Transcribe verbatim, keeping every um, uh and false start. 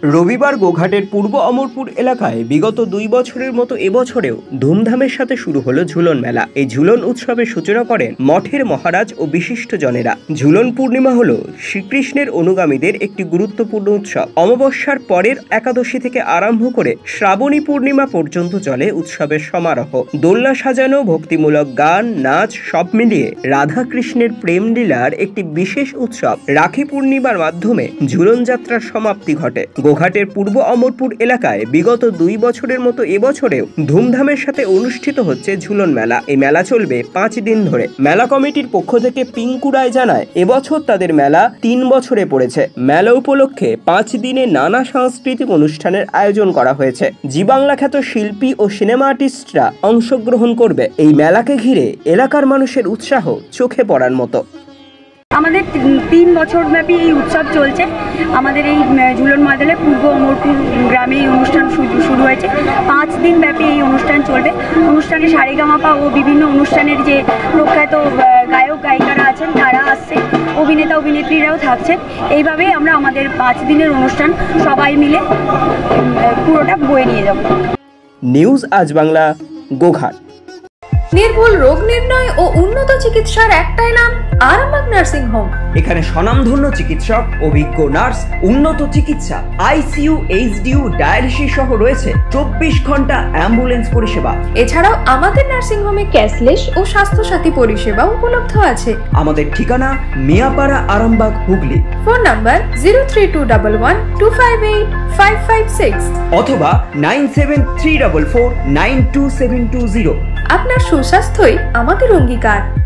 রবিবার গোঘাটের পূর্ব অমরপুর এলাকায় বিগত দুই বছরের মতো এবছরেও ধুমধামের সাথে শুরু হলো ঝুলন মেলা। এই ঝুলন উৎসবের সূচনা করেন মঠের মহারাজ ও বিশিষ্ট জনেরা। ঝুলন পূর্ণিমা হলো শ্রীকৃষ্ণের অনুগামীদের একটি গুরুত্বপূর্ণ উৎসব। অমাবস্যার পরের একাদশী থেকে আরম্ভ করে শ্রাবণী পূর্ণিমা পর্যন্ত চলে উৎসবের সমারোহ। দোলনা সাজানো, ভক্তিমূলক গান, নাচ সব মিলিয়ে রাধা কৃষ্ণের প্রেম লীলার একটি বিশেষ উৎসব রাখি পূর্ণিমার মাধ্যমে ঝুলন যাত্রার সমাপ্তি ঘটে। গোঘাটের পূর্ব অমরপুর এলাকায় বিগত দুই বছরের মতো এবছরেও ধুমধামের সাথে অনুষ্ঠিত হচ্ছে ঝুলন মেলা। এই মেলা চলবে পাঁচ দিন ধরে। মেলা কমিটির পক্ষ থেকে পিঙ্কু রায় জানায়, এবছর তাদের মেলা তিন বছরে পড়েছে। মেলা উপলক্ষে পাঁচ দিনে নানা সাংস্কৃতিক অনুষ্ঠানের আয়োজন করা হয়েছে। জি বাংলা খ্যাত শিল্পী ও সিনেমা আর্টিস্টরা অংশগ্রহণ করবে। এই মেলাকে ঘিরে এলাকার মানুষের উৎসাহ চোখে পড়ার মতো। আমাদের তিন বছর ব্যাপী এই উৎসব চলছে। আমাদের এই ঝুলন ময়দানে পূর্ব অমরপুর গ্রামে এই অনুষ্ঠান শুরু হয়েছে। পাঁচ দিন ব্যাপী এই অনুষ্ঠান চলবে। অনুষ্ঠানে সারেগামাপা ও বিভিন্ন অনুষ্ঠানের যে প্রখ্যাত গায়ক গায়িকারা আছেন তারা আসছে, অভিনেতা অভিনেত্রীরাও থাকছেন। এইভাবেই আমরা আমাদের পাঁচ দিনের অনুষ্ঠান সবাই মিলে পুরোটা বয়ে নিয়ে যাব। নিউজ আজ বাংলা, গোঘাট। নির্ভুল রোগ নির্ণয় ও উন্নত চিকিৎসার একটাই নাম, আরামবাগ নার্সিং হোম। এখানে স্বনামধন্য চিকিৎসক, অভিজ্ঞ নার্স, উন্নত চিকিৎসা, আইসিইউ, এইচডিইউ, ডায়ালিসিস সহ রয়েছে চব্বিশ ঘন্টা অ্যাম্বুলেন্স পরিষেবা। এছাড়াও আমাদের নার্সিং হোমে ক্যাশলেস ও স্বাস্থ্যসাথী পরিষেবা উপলব্ধ আছে। আমাদের ঠিকানা Miyapara, Arambagh, Hooghly. Phone number zero three two double one two five eight five five six অথবা nine seven three double four nine two seven two zero. আপনার সুস্বাস্থ্যই আমাদের অঙ্গীকার।